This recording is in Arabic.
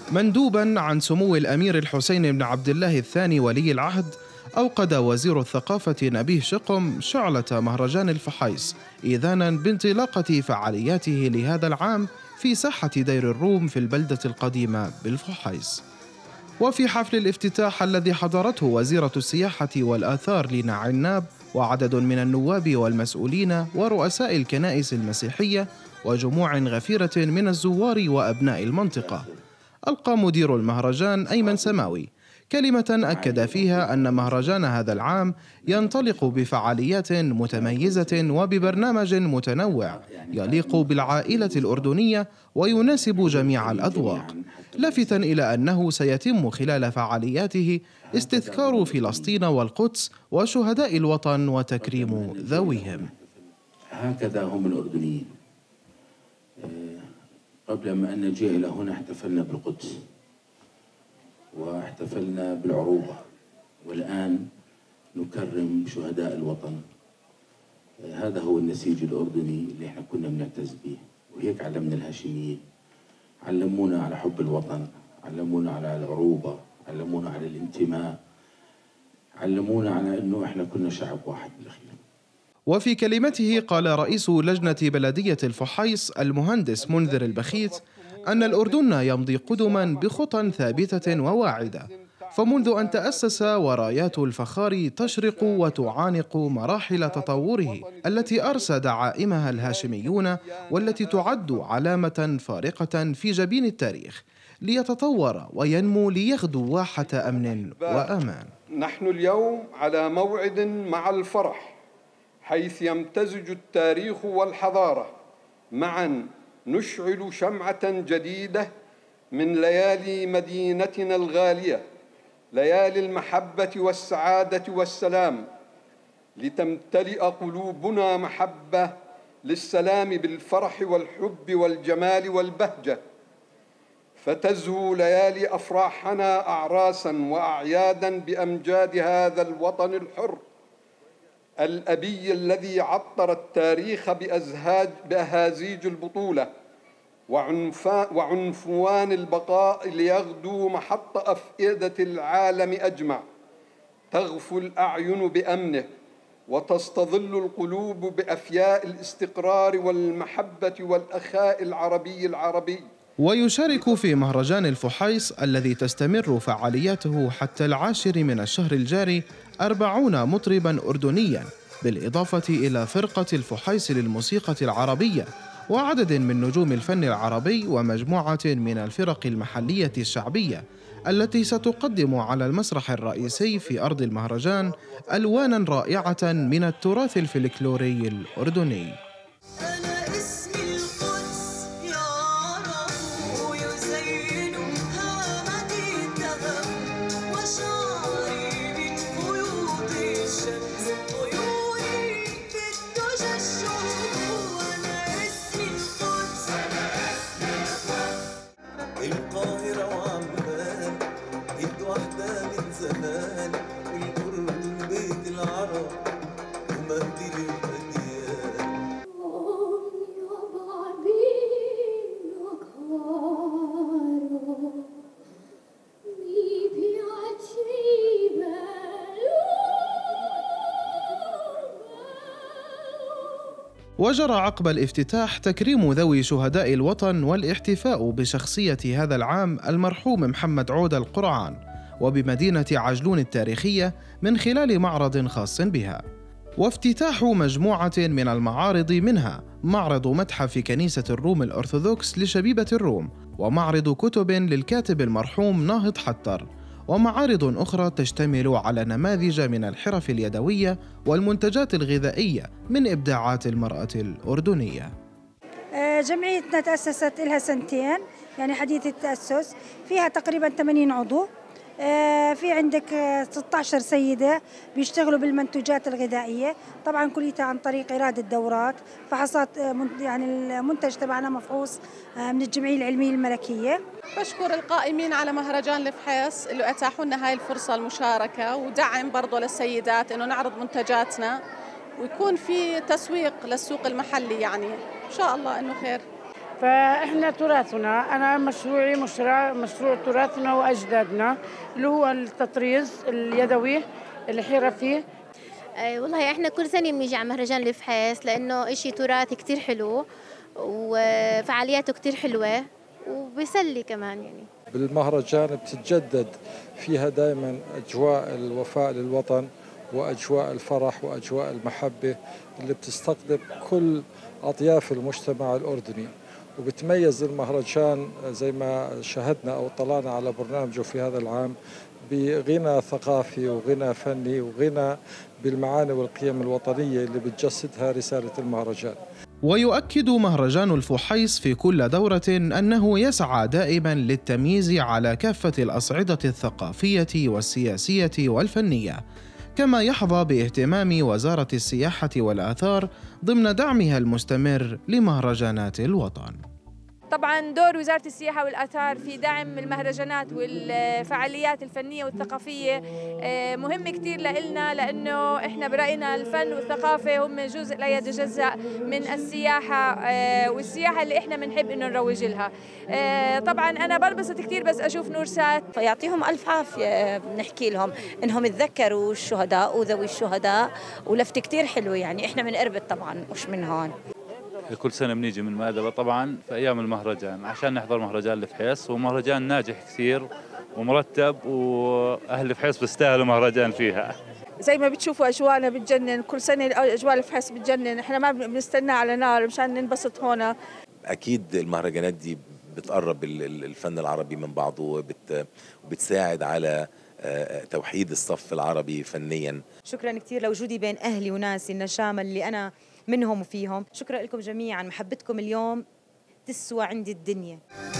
مندوباً عن سمو الأمير الحسين بن عبد الله الثاني ولي العهد، أوقد وزير الثقافة نبيه شقم شعلة مهرجان الفحيص إذاناً بانطلاقة فعالياته لهذا العام في ساحة دير الروم في البلدة القديمة بالفحيص. وفي حفل الافتتاح الذي حضرته وزيرة السياحة والآثار لينا عناب وعدد من النواب والمسؤولين ورؤساء الكنائس المسيحية وجموع غفيرة من الزوار وأبناء المنطقة، ألقى مدير المهرجان أيمن سماوي كلمة أكد فيها أن مهرجان هذا العام ينطلق بفعاليات متميزة وببرنامج متنوع يليق بالعائلة الأردنية ويناسب جميع الأذواق، لافتاً إلى أنه سيتم خلال فعالياته استذكار فلسطين والقدس وشهداء الوطن وتكريم ذويهم. هكذا هم الأردنيين. قبل ما أن نجي إلى هنا احتفلنا بالقدس واحتفلنا بالعروبة، والآن نكرم شهداء الوطن. هذا هو النسيج الأردني اللي احنا كنا بنعتز به، وهيك علمنا الهاشميين، علمونا على حب الوطن، علمونا على العروبة، علمونا على الانتماء، علمونا على أنه احنا كنا شعب واحد بالأخير. وفي كلمته قال رئيس لجنة بلدية الفحيص المهندس منذر البخيت أن الأردن يمضي قدما بخطى ثابتة وواعدة، فمنذ أن تأسس ورايات الفخار تشرق وتعانق مراحل تطوره التي أرسى دعائمها الهاشميون، والتي تعد علامة فارقة في جبين التاريخ، ليتطور وينمو ليغدو واحة أمن وأمان. نحن اليوم على موعد مع الفرح، حيث يمتزج التاريخ والحضارة معا، نشعل شمعة جديدة من ليالي مدينتنا الغالية، ليالي المحبة والسعادة والسلام، لتمتلئ قلوبنا محبة للسلام بالفرح والحب والجمال والبهجة، فتزهو ليالي أفراحنا أعراسا وأعيادا بأمجاد هذا الوطن الحر الأبي الذي عطر التاريخ بأهازيج البطولة وعنفوان البقاء، ليغدو محط أفئدة العالم أجمع، تغفو الأعين بأمنه وتستظل القلوب بأفياء الاستقرار والمحبة والأخاء العربي. ويشارك في مهرجان الفحيص الذي تستمر فعالياته حتى 10 من الشهر الجاري 40 مطرباً أردنياً، بالإضافة إلى فرقة الفحيص للموسيقى العربية وعدد من نجوم الفن العربي ومجموعة من الفرق المحلية الشعبية، التي ستقدم على المسرح الرئيسي في أرض المهرجان ألواناً رائعة من التراث الفلكلوري الأردني. القاهرة وعمان إيد واحدة من زمان، والأردن بيت العرب ومهدي للأديان. وجرى عقب الافتتاح تكريم ذوي شهداء الوطن والاحتفاء بشخصية هذا العام المرحوم محمد عودة القرعان وبمدينة عجلون التاريخية من خلال معرض خاص بها، وافتتاح مجموعة من المعارض، منها معرض متحف كنيسة الروم الأرثوذكس لشبيبة الروم، ومعرض كتب للكاتب المرحوم ناهض حتر، ومعارض أخرى تشتمل على نماذج من الحرف اليدوية والمنتجات الغذائية من إبداعات المرأة الأردنية. جمعيتنا تأسست لها 2 سنين، يعني حديث التأسس، فيها تقريبا 80 عضو، في عندك 16 سيدة بيشتغلوا بالمنتوجات الغذائية، طبعا كليتها عن طريق إرادة دورات فحصات، يعني المنتج تبعنا مفحوص من الجمعية العلمية الملكية. بشكر القائمين على مهرجان الفحيص اللي أتاحوا لنا هاي الفرصة المشاركة، ودعم برضو للسيدات إنه نعرض منتجاتنا ويكون في تسويق للسوق المحلي، يعني إن شاء الله إنه خير. فإحنا تراثنا، أنا مشروعي مشروع تراثنا وأجدادنا اللي هو التطريز اليدوي الحرفي. والله احنا كل سنة بنيجي على مهرجان الفحيص لأنه إشي تراثي كتير حلو وفعالياته كتير حلوة وبيسلي كمان. يعني بالمهرجان بتتجدد فيها دائما أجواء الوفاء للوطن وأجواء الفرح وأجواء المحبة اللي بتستقطب كل أطياف المجتمع الأردني. وبتميز المهرجان زي ما شاهدنا أو طلعنا على برنامجه في هذا العام بغنى ثقافي وغنى فني وغنى بالمعاني والقيم الوطنية اللي بتجسدها رسالة المهرجان. ويؤكد مهرجان الفحيص في كل دورة أنه يسعى دائما للتمييز على كافة الأصعدة الثقافية والسياسية والفنية، كما يحظى باهتمام وزارة السياحة والآثار ضمن دعمها المستمر لمهرجانات الوطن. طبعا دور وزارة السياحة والآثار في دعم المهرجانات والفعاليات الفنية والثقافية مهم كتير لإلنا، لأنه إحنا برأينا الفن والثقافة هم جزء لا يتجزأ من السياحة، والسياحة اللي إحنا بنحب إنه نروج لها. طبعا أنا بنبسط كتير بس أشوف نورسات. فيعطيهم ألف عافية، بنحكي لهم إنهم يتذكروا الشهداء وذوي الشهداء، ولفت كتير حلوة. يعني إحنا من إربد طبعا مش من هون. كل سنة بنيجي من مأدبة طبعا في أيام المهرجان عشان نحضر مهرجان الفحيص، ومهرجان ناجح كثير ومرتب، وأهل الفحيص بيستاهلوا مهرجان فيها. زي ما بتشوفوا أجواءنا بتجنن، كل سنة أجواء الفحيص بتجنن، إحنا ما بنستنى على نار مشان ننبسط هنا. أكيد المهرجانات دي بتقرب الفن العربي من بعضه وبتساعد على توحيد الصف العربي فنيا. شكرا كثير لوجودي بين أهلي وناسي، النشامة اللي أنا منهم وفيهم. شكرا لكم جميعا، محبتكم اليوم تسوى عندي الدنيا.